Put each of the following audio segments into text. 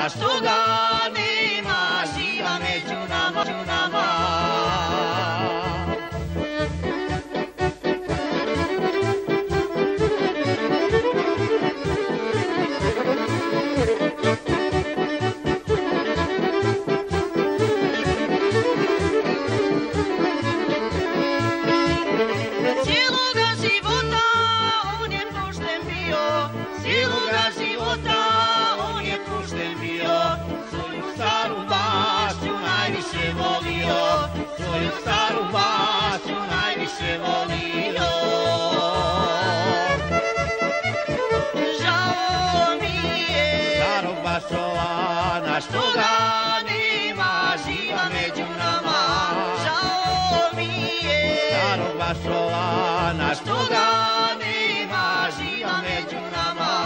na što ga nema, živa među nama. Svoju staru bašću najviše volio. Žao mi je starog baščovana što ga nema, živa među nama. Žao mi je starog baščovana što ga nema, živa među nama.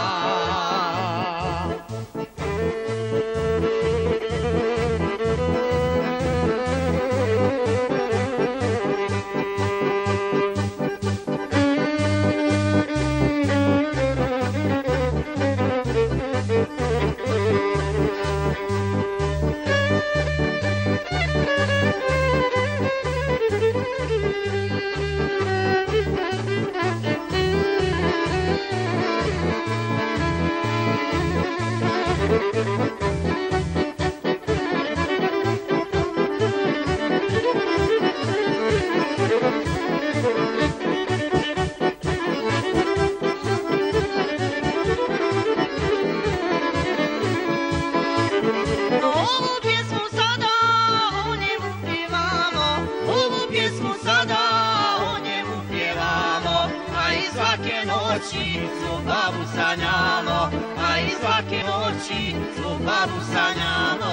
Svu babu sanjamo, a i svake noći svu babu sanjamo.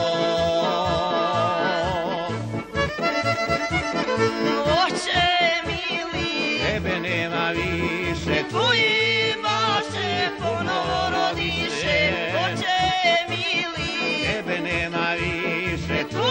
Oče mili, tebe nema više, tvoji baše ponovo rodiše. Oče mili, tebe nema više,